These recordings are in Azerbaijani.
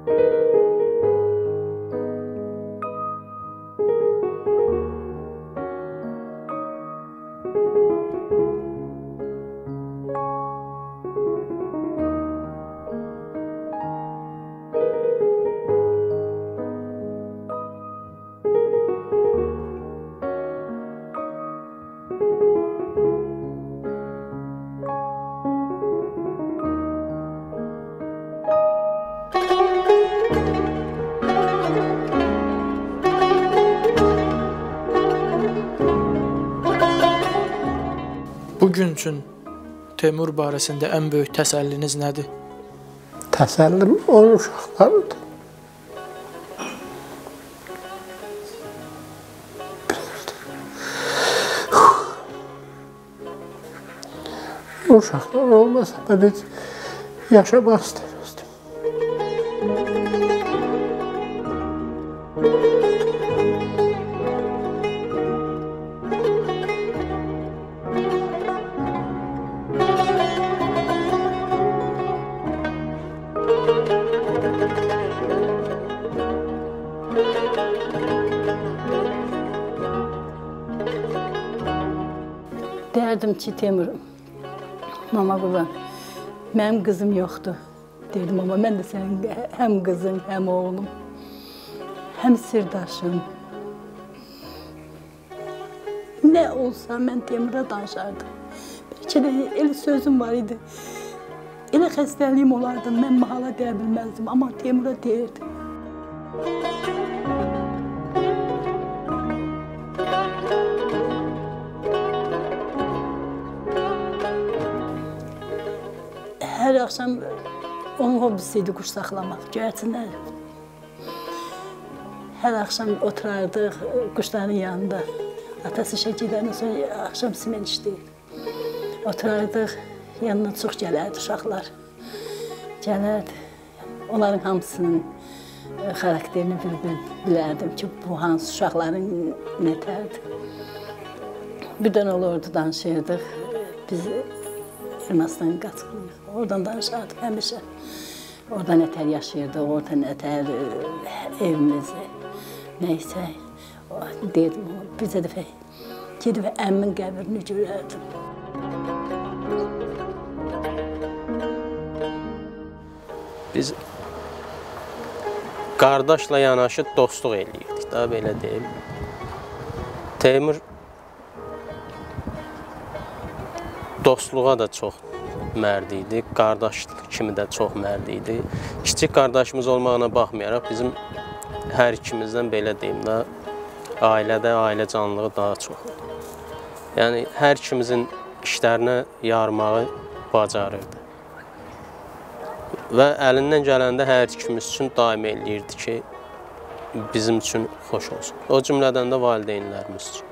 Bugün üçün Teymur barəsində ən böyük təsəlliniz nədir? Təsəllim onun uşaqlarıdır. Uşaqlar olmasa mən heç yaşamaq istəməzdim. Derdim ki Teymur, mama qurban, mənim qızım yoxdur. Derdim ama mən də sənin həm qızım, həm oğlum, həm sirdaşım. Nə olsa mən Teymura danışardım. Belki de elə sözüm var idi. Elə xəstəliyim olardı, mən mahala deyə bilməzdim, amma Teymura deyirdim. Hər axşam onun hobisiydi quş saxlamaq, göyərçinlər. Hər axşam oturardıq quşların yanında. Atası işə gedəndən sonra axşam simen işləyir. Oturardıq, yanına çox gələrdi uşaqlar. Gələrdi. Onların hamısının xarakterini bilərdim ki, bu hansı uşaqların nətərdir. Birdən olurdu, danışırdıq. Biz Ermənistan qaçqınıq. Oradan danışardık həmişə. Orada nətər yaşayırdıq, orada nətər evimizi, neysə. Deyirdim, bizə dəfə gedib əmmin qəbrini görərdim. Biz qardaşla yanaşı dostluq eləyirdik, daha belə deyim. Teymur dostluğa da çox mərd idi, qardaşlıq kimi də çox mərd idi. Kiçik qardaşımız olmağına baxmayaraq bizim hər ikimizdən belə deyim də, ailədə ailə canlılığı daha çox idi. Yəni hər ikimizin işlərinə yarmağı bacarırdı. Və əlindən gələndə hər ikimiz üçün daim eləyirdi ki, bizim üçün xoş olsun. O cümlədən də valideynlərimiz üçün.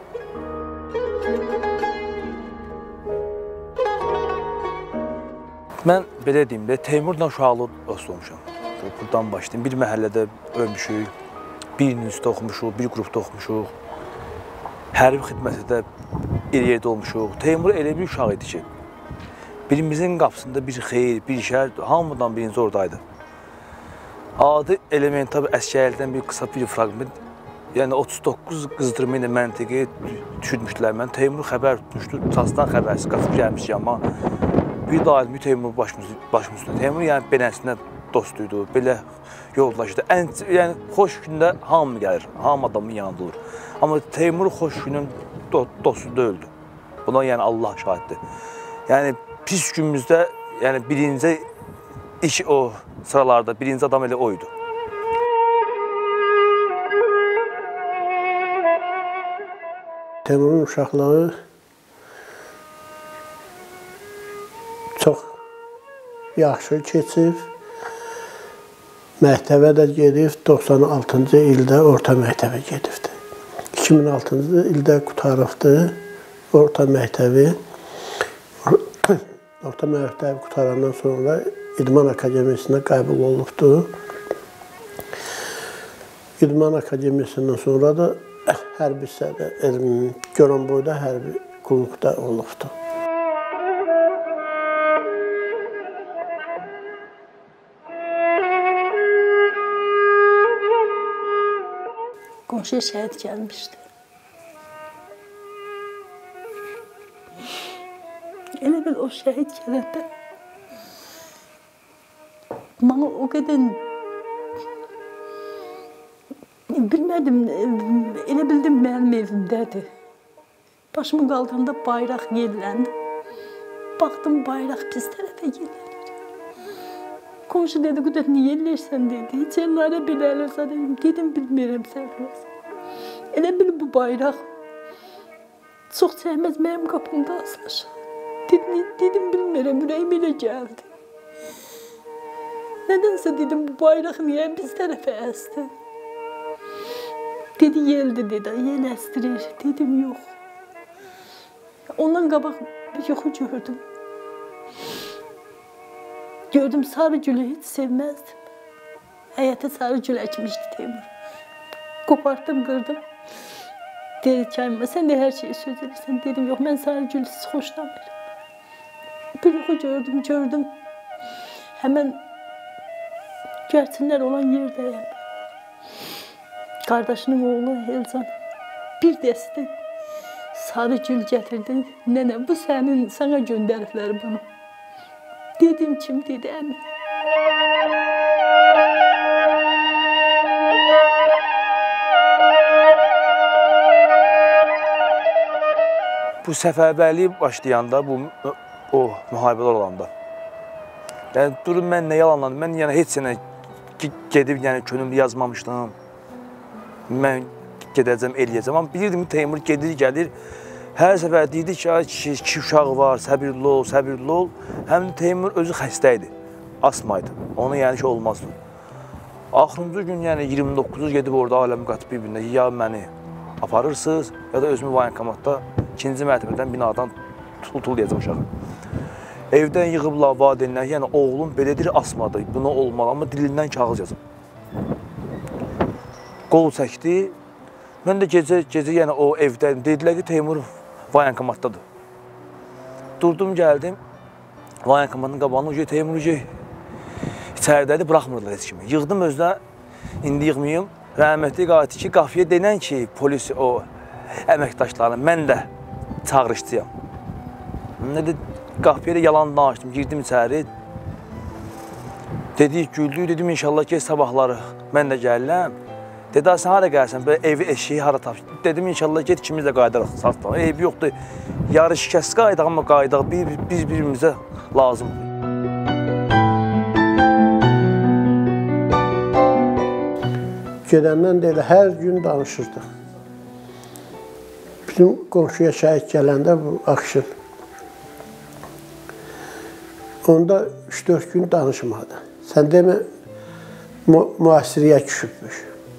Mən belə deyim də, Teymurla uşaqlı dost olmuşam. Buradan başlayayım. Bir məhəllədə ölmüşük, bir institutda oxumuşuq, bir qrupda oxumuşuq. Hərbi xidmətdə bir yerdə olmuşuq. Teymur elə bir uşaq idi ki, birimizin qapısında bir xeyir, bir şər, hamıdan birinci oradaydı. Adi elemental əskərlikdən bir qısa bir fragment, yəni 39 qızdırma ilə məntiqi düşürmüşdülər. Mən Teymur xəbər tutmuşdu, Çasdan xəbərsiz qaçıb gəlmiş yanıma. Bir daimi Teymur başımın üstündə. Teymur yəni beləsindən dostuydu, belə yoldaşıydı. Yəni xoş gündə hamı gəlir, hamı adamın yanında olur. Amma Teymur xoş günün dostu deyildi. Buna yəni Allah şahiddir. Yəni pis günümüzdə yəni birinci iş o sıralarda birinci adam elə oydu. Teymurun uşaqlığı çox yaxşı keçib. Məktəbə də gedib, 96-cı ildə orta məktəbə gedibdi. 2006-cı ildə qutarıbdı orta məktəbi. Orta məktəbi qutarandan sonra İdman Akademiyasına qəbul olubdu. İdman Akademiyasından sonra da hərbi hissədə, Goranboyda hərbi qulluqda olubdu. Qonşuya şəhid gəlmişdi. Elə bil o şəhid gələndə bana o qədər bilmədim, elə bildim mənim evimdədir. Başımı qaldıranda bayraq yelləndi. Baxdım bayraq pis tərəfə yellənir. Qonşu dedi, Qüdrət, niyə yelləyirsən dedi. Heç ellərə belə eləsə dedim. Dedim, bilmirəm səhvləs. Elə bil bu bayraq çox çəkməz mənim qapımda asılır. Dedim, bilmirəm, ürəyim elə gəldi. Nədənsə dedim, bu bayraq niyə biz tərəfə əsdi? Dedi, yeldi dedi, yel əstirir. Dedim, yox. Ondan qabaq yuxu gördüm. Gördüm, sarı gülü heç sevməzdim. Həyətə sarı gül əkmişdi Teymur. Qopardım, qırdım. Dedi ki, sən də hər şeyi söz edirsən. Dedim, yox, mən sarı gülü xoşlamıram. Bir yuxu gördüm. Həmən gərçinlər olan yerdəyəm. Qardaşının oğlu Elcan bir dəstə sarı gül gətirdi. Nənə, bu sənin, sana göndəriblər bunu. Dedim, kim dedi, əmin. Bu səfərbərlik başlayanda, o müharibələr olanda. Yəni, durun, mən nə yalanladım, mən yəni heç sənə gedib, yəni könüllü yazmamışdım. Mən gedəcəm, eləyəcəm. Amma bilirdim ki, Teymur gedir, gəlir. Hər səfər deyirdi ki, iki uşağı var, səbirli ol. Həm də Teymur özü xəstə idi, asmaydı. Onu yəni ki, olmazdı. Axırıncı gün, yəni 29-u gedib orada aləmi qatıb bir-birində, ya məni aparırsınız, ya da özümü voyankomatda ikinci mərtəbədən binadan tullayacam uşağı. Evdən yığıblar valideynlər, yəni oğlum belədir, asmadı, buna olmalı, amma dilindən kağız yazıb. Qol çəkdi. Mən də gecə yəni o evdəydim. Dedilər ki, Teymur voyankomatdadır. Durdum, gəldim. Voyankomatın qabağına Teymur içəridədir, buraxmırlar heç kimi. Yığdım özünə, indi yığmayım. Rəhmətli qayıtdı ki, qapıya denən ki, polis o əməkdaşlarına, mən də çağırışçıyam. Qapıya da yalan danışdım, girdim içəri. Dedik, güldük, dedim, inşallah ki, sabahları mən də gəlirəm. Dedi, sən hara gəlsən, belə evi, eşiyi hara tapış. Dedim, inşallah get, ikimiz də qayıdarıq. Eybi yoxdur, yarı şikəst qayıdaq, amma qayıdaq, biz birimizə lazımdır. Gedəndən də elə hər gün danışırdıq. Bizim qonşuya şəhid gələndə bu Akşin. Onda 3-4 gün danışmadı. Sən demə, müasiriyə küçübmüş.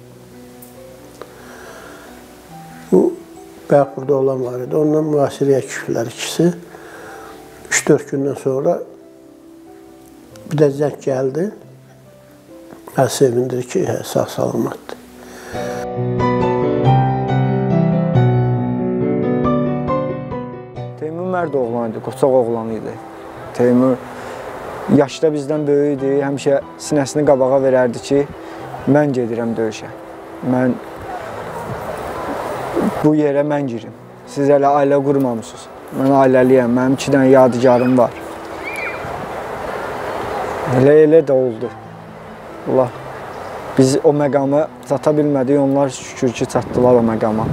Bu, bəlkə burada olan var idi. Ondan müasiriyə küçüblər ikisi. 3-4 gündən sonra bir də zəng gəldi. Mən sevindir ki, sağ-salamatdır. Teymur mərd oğlan idi, qoçaq oğlan idi. Teymur yaşda bizdən böyük idi, həmişə sinəsini qabağa verərdi ki, mən gedirəm döyüşə. Bu yerə mən girim. Siz hələ ailə qurmamışsınız. Mən ailəliyəm, mənim 2 dənə yadigarım var. Elə də oldu. Allah, biz o məqama çata bilmədik, onlar şükür ki, çatdılar o məqama.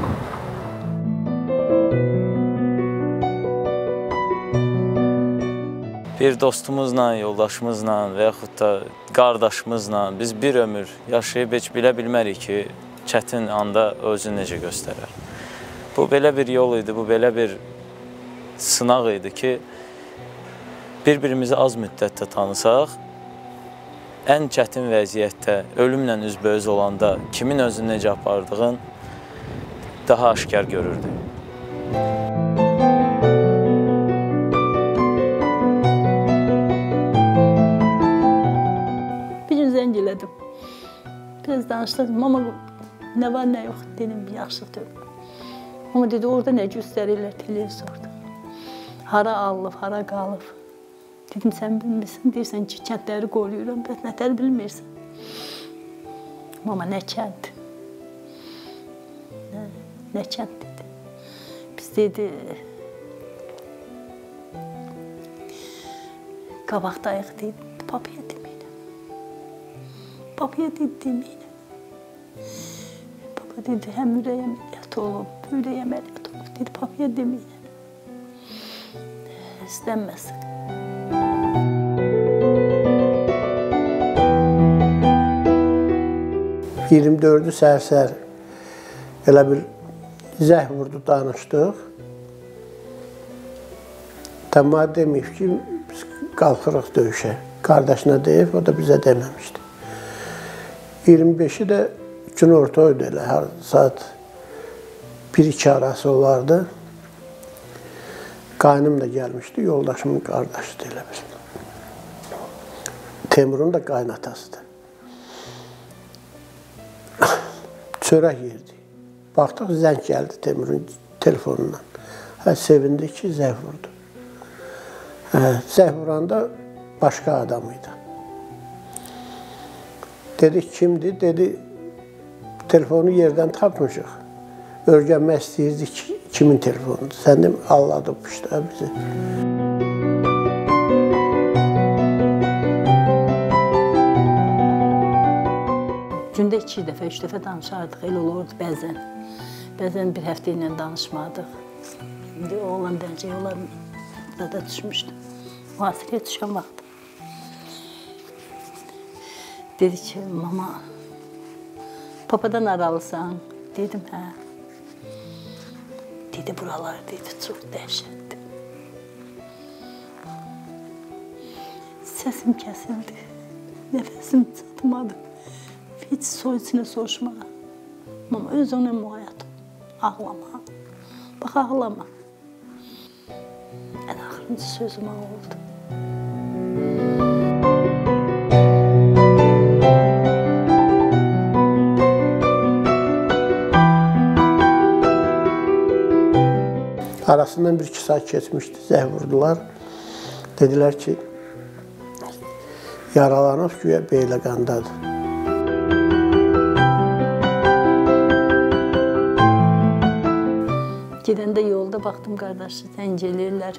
Bir dostumuzla, yoldaşımızla və yaxud da qardaşımızla biz bir ömür yaşayıb heç bilə bilmərik ki, çətin anda özünü necə göstərər. Bu belə bir yol idi, bu belə bir sınaq idi ki, bir-birimizi az müddətdə tanısaq, ən çətin vəziyyətdə, ölümlə üzbəüz olanda kimin özünü necə apardığın daha aşkar görürdü. Bir gün zəng elədim. Biraz danışdım, amma nə var, nə yox, dedim, yaxşıdır. Amma dedi, orada nə göstərirlər televizorda. Hara alıb, hara qalıb. Dedim, sən bilmirsən, deyirsən ki, kəndləri qoruyuram, bəs nətər bilmirsən. Amma nə kənd. Nə kənd dedi. Biz dedi, qabaqdayıq dedi, papaya deməklə. Papaya dedi deməklə. Papa dedi, həm ürək əməliyyatı olub, ürək əməliyyatı olub dedi, papaya deməklə. İstənməsin. ...24'ü səhər-səhər elə bir zəh vurdu, danışdıq. Tamam deməyib ki, biz qalxırıq döyüşə. Qardaşına deyib, o da bizə deməmişdi. 25'i də gün ortaydı elə, hər saat 1-2 arası olardı. Qaynım da gəlmişdi, yoldaşımın qardaşıdır elə bir. Temurun da qaynatasıdır. Çörək yerdik. Baxdıq, zəng gəldi Temurun telefonundan. Sevindi ki, zəh vurdu. Zəh vuranda başqa adam idi. Dedik, kimdir? Dedi, telefonu yerdən tapmışıq. Örgənmək istəyirdik ki, kimin telefonudur? Sən de aldadıbmış da bizi. Gündə 2 dəfə, 3 dəfə danışardıq, elə olurdu bəzən. Bəzən bir həftə ilə danışmadıq. İndi oğlan dəlcək onlarla da düşmüşdü. Mühasirəyə düşən vaxt. Dedi ki, mama, papadan aralısan. Dedim, hə. Dedi, buralar dedi, çox dəhşətdir. Səsim kəsildi, nəfəsim çatmadı. Heç soy içine soruşmağa. Mama, öz ona müayət ol. Ağlama. Bax, ağlama. Ən axırıncı sözüm o oldu. Arasından 1-2 saat keçmişdi, zəh vurdular. Dedilər ki, yaralanıb güya Beyləqandadır. Gedəndə yolda baxdım, qardaşı zəng eləyirlər.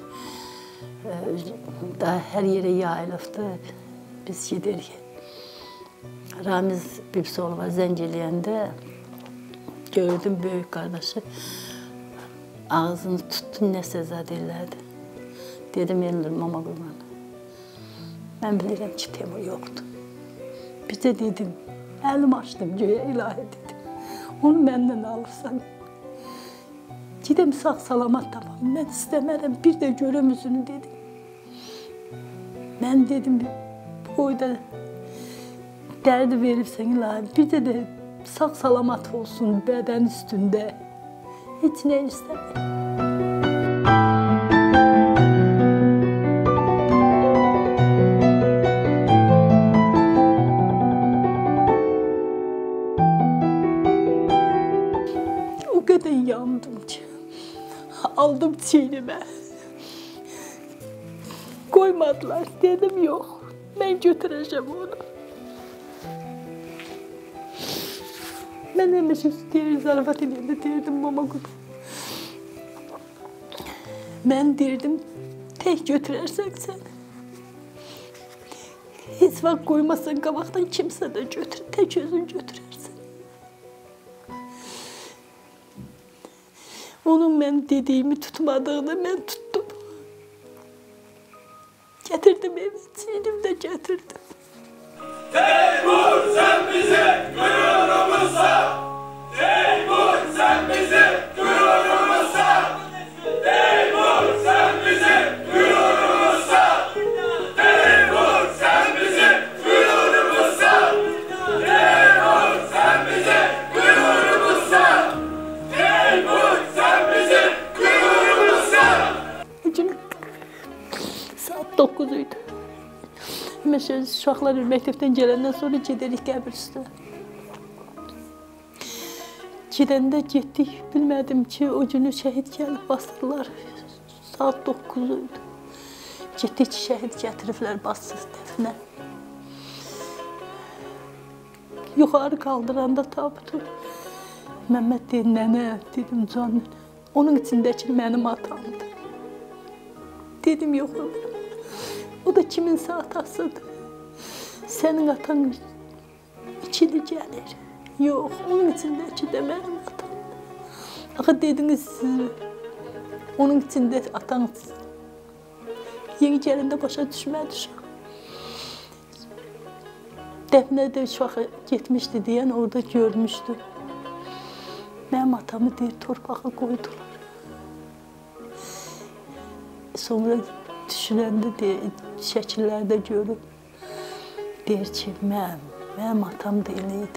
Daha hər yerə yayılıbdı. Biz gedirik. Ramiz Bibsolova zəng eləyəndə gördüm böyük qardaşı. Ağzını tutdu, nəsə zad elədi. Dedim, Elnur, mama qurban. Mən bilirəm ki, Temur yoxdur. Bir də dedim, əlim açdım, göyə ilahi dedim. Onu məndən alırsan. Gidəm sağ salamat tamam. Mən istəmərəm, bir də görəm üzünü dedim. Mən dedim, bu boyda dərdi veribsən ilahi. Bir də sağ salamat olsun bədən üstündə. Heç nə istəmərəm. O qədər yandım ki, aldım çiynimə. Qoymadılar, dedim yox, mən götürəcəm onu. Mən həmişə deyir, zarafat eləyəndə deyirdim, mama qurban. Mən deyirdim, tək götürərsən sən. Heç vaxt qoymasan qabaqdan kimsə də götür, tək özün götürərsən. Onun mən dediyimi tutmadığını mən tuttum. Gətirdim evə, çiynimdə gətirdim. Teymur sen bizi gururumuzsan, Teymur sen bizi gururumuzsan, Teymur sen bizi gururumuzsan, Teymur sen bizi gururumuzsan, Teymur sen bizi gururumuzsan, Teymur sen bizi gururumuzsan. Bugün saat 9 idi. Mesela uşaqlar məktəbdən gələndən sonra gedirik qəbir üstə. Gedəndə getdik, bilmədim ki, o günü şəhid gəlib basırlar. Saat 9 idi. Getdik ki, şəhid gətiriblər, bassız dəfinə. Yuxarı qaldıranda tabutu Mehmet dedi, nene, dedim can, onun içindeki benim atamdı. Dedim yok Ömür, o da kiminse atasıdır. Senin atan içini gelir. Yok, onun içindeki de benim atamdı. Axı dediniz siz, onun içinde atan yeni gelinde başa düşmədi uşaq. Dəfnədə uşaq getmişdi deyən orada görmüşdü. Mənim atamı deyir, torpağa qoydular. Sonra düşünəndə şəkillərdə görüb, deyir ki, mənim atam da elə idi.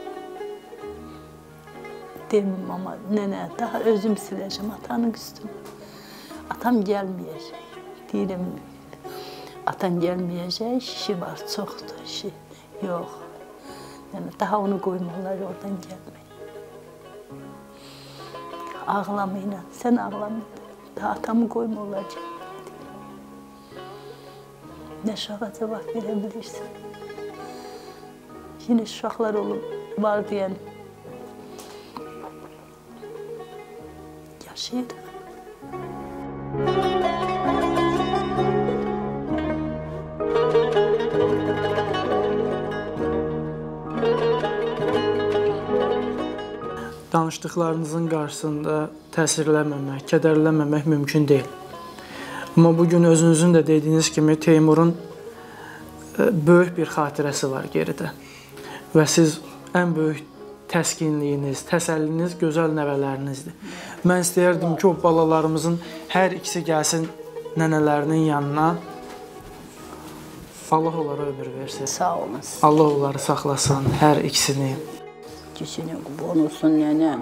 Demim ama nene, daha özüm sileceğim atanın üstüne. Atam gelmeyecek. Deyirəm, atan gelmeyecek, işi var, çoxdur işi. Yok. Yani daha onu koymurlar, oradan gelmeyin. Ağlamayın, sen ağlamayın. Daha atamı koymurlar gelmeyin. Ne şağa cevap verebilirsin. Yine uşaqlar var diyen yaşayırıq. Danışdıqlarınızın qarşısında təsirlənməmək, kədərlənməmək mümkün deyil. Amma bugün özünüzün də dediyiniz kimi Teymurun böyük bir xatirəsi var geridə. Və siz ən böyük təskinliyiniz, təsəlliniz gözəl nəvələrinizdir. Mən istəyərdim ki, o balalarımızın hər ikisi gəlsin nənələrinin yanına. Allah onlara ömür versin. Sağ olun. Allah onları saxlasın, hər ikisini. Kişinin qurban olsun nənəm.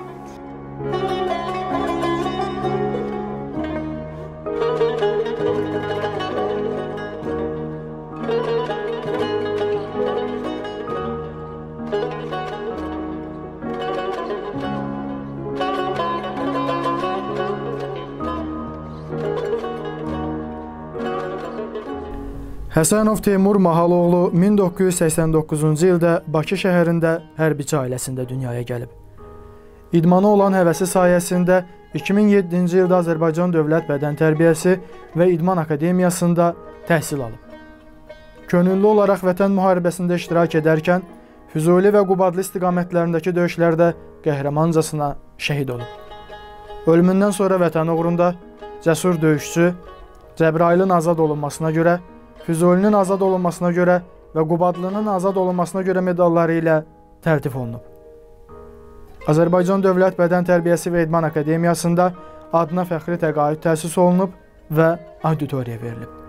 Həsənov Teymur Mahaloğlu 1989-cu ildə Bakı şəhərində hərbiçi ailəsində dünyaya gəlib. İdmana olan həvəsi sayəsində 2007-ci ildə Azərbaycan Dövlət Bədən Tərbiyəsi və İdman Akademiyasında təhsil alıb. Könüllü olaraq Vətən müharibəsində iştirak edərkən Füzuli və Qubadlı istiqamətlərindəki döyüşlərdə qəhrəmancasına şəhid olub. Ölümündən sonra Vətən uğrunda cəsur döyüşçü, Cəbrailin azad olunmasına görə, Füzulinin azad olunmasına görə və Qubadlının azad olunmasına görə medalları ilə təltif olunub. Azərbaycan Dövlət Bədən Tərbiyəsi və İdman Akademiyasında adına fəxri təqaüd təsis olunub və auditoriya verilib.